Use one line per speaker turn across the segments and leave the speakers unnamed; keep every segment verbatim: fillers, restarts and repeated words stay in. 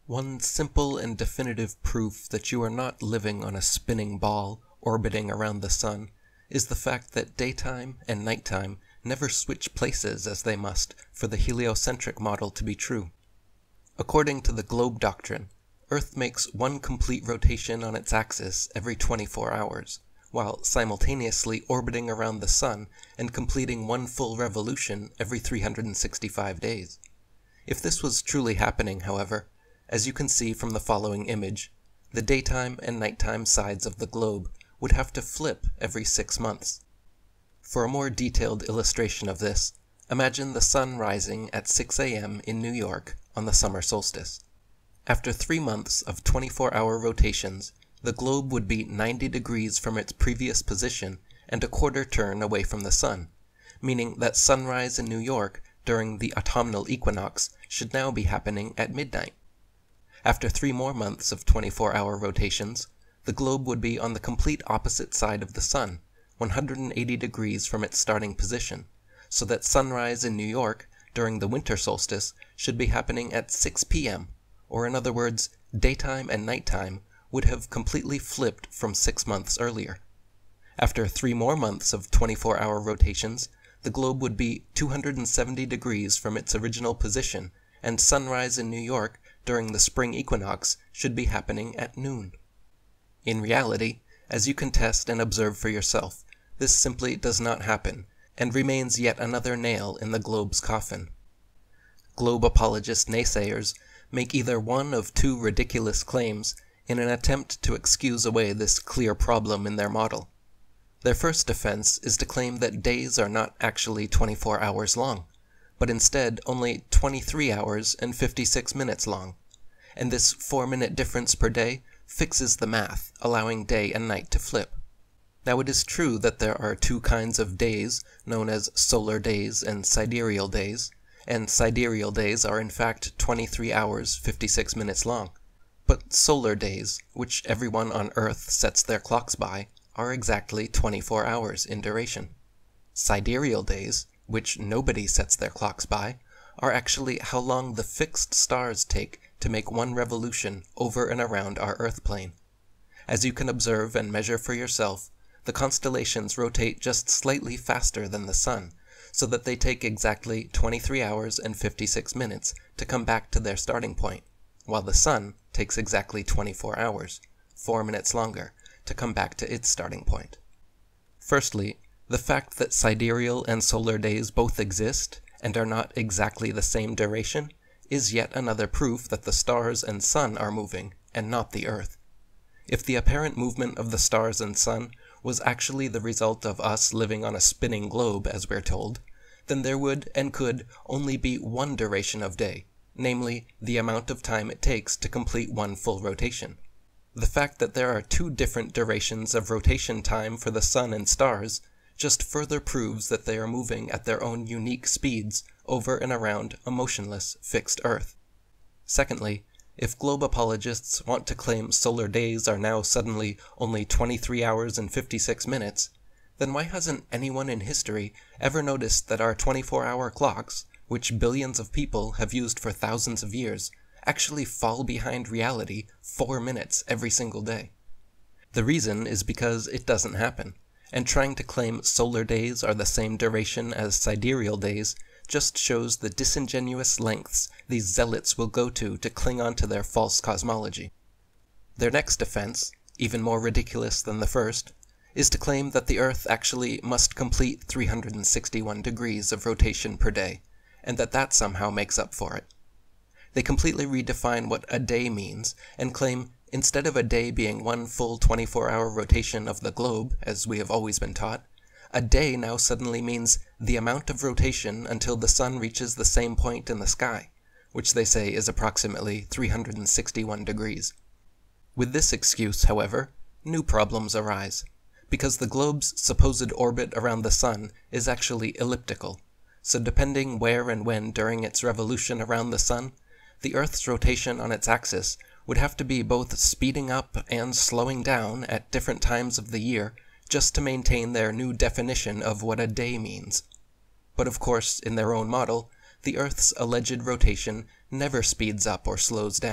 One simple and definitive proof that you are not living on a spinning ball orbiting around the sun is the fact that daytime and nighttime never switch places as they must for the heliocentric model to be true. According to the globe doctrine, Earth makes one complete rotation on its axis every twenty-four hours, while simultaneously orbiting around the sun and completing one full revolution every three hundred sixty-five days. If this was truly happening, however, as you can see from the following image, the daytime and nighttime sides of the globe would have to flip every six months. For a more detailed illustration of this, imagine the sun rising at six A M in New York on the summer solstice. After three months of twenty-four hour rotations, the globe would be ninety degrees from its previous position and a quarter turn away from the sun, meaning that sunrise in New York during the autumnal equinox should now be happening at midnight. After three more months of twenty-four hour rotations, the globe would be on the complete opposite side of the sun, one hundred eighty degrees from its starting position, so that sunrise in New York during the winter solstice should be happening at six P M, or in other words, daytime and nighttime would have completely flipped from six months earlier. After three more months of twenty-four hour rotations, the globe would be two hundred seventy degrees from its original position, and sunrise in New York during the spring equinox should be happening at noon. In reality, as you can test and observe for yourself, this simply does not happen, and remains yet another nail in the globe's coffin. Globe apologist naysayers make either one of two ridiculous claims in an attempt to excuse away this clear problem in their model. Their first defense is to claim that days are not actually twenty-four hours long, but instead only twenty-three hours and fifty-six minutes long, and this four minute difference per day fixes the math, allowing day and night to flip. Now it is true that there are two kinds of days, known as solar days and sidereal days, and sidereal days are in fact twenty-three hours fifty-six minutes long. But solar days, which everyone on Earth sets their clocks by, are exactly twenty-four hours in duration. Sidereal days, which nobody sets their clocks by, are actually how long the fixed stars take to make one revolution over and around our Earth plane. As you can observe and measure for yourself, the constellations rotate just slightly faster than the sun, so that they take exactly twenty-three hours and fifty-six minutes to come back to their starting point, while the sun takes exactly twenty-four hours, four minutes longer, to come back to its starting point. Firstly, the fact that sidereal and solar days both exist and are not exactly the same duration is yet another proof that the stars and sun are moving, and not the Earth. If the apparent movement of the stars and sun was actually the result of us living on a spinning globe, as we're told, then there would and could only be one duration of day, namely, the amount of time it takes to complete one full rotation. The fact that there are two different durations of rotation time for the sun and stars just further proves that they are moving at their own unique speeds over and around a motionless, fixed Earth. Secondly, if globe apologists want to claim solar days are now suddenly only twenty-three hours and fifty-six minutes, then why hasn't anyone in history ever noticed that our twenty-four hour clocks, which billions of people have used for thousands of years, actually fall behind reality four minutes every single day? The reason is because it doesn't happen, and trying to claim solar days are the same duration as sidereal days just shows the disingenuous lengths these zealots will go to to cling on to their false cosmology. Their next defense, even more ridiculous than the first, is to claim that the Earth actually must complete three hundred sixty-one degrees of rotation per day, and that that somehow makes up for it. They completely redefine what a day means, and claim instead of a day being one full twenty-four hour rotation of the globe, as we have always been taught, a day now suddenly means the amount of rotation until the sun reaches the same point in the sky, which they say is approximately three hundred sixty-one degrees. With this excuse, however, new problems arise, because the globe's supposed orbit around the sun is actually elliptical, so depending where and when during its revolution around the sun, the Earth's rotation on its axis would have to be both speeding up and slowing down at different times of the year just to maintain their new definition of what a day means. But of course, in their own model, the Earth's alleged rotation never speeds up or slows down,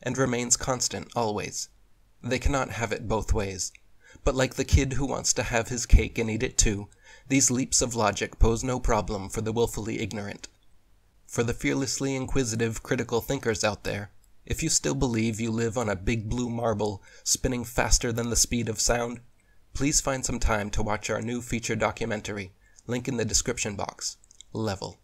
and remains constant always. They cannot have it both ways. But like the kid who wants to have his cake and eat it too, these leaps of logic pose no problem for the willfully ignorant. For the fearlessly inquisitive critical thinkers out there, if you still believe you live on a big blue marble spinning faster than the speed of sound, please find some time to watch our new feature documentary, link in the description box, Level.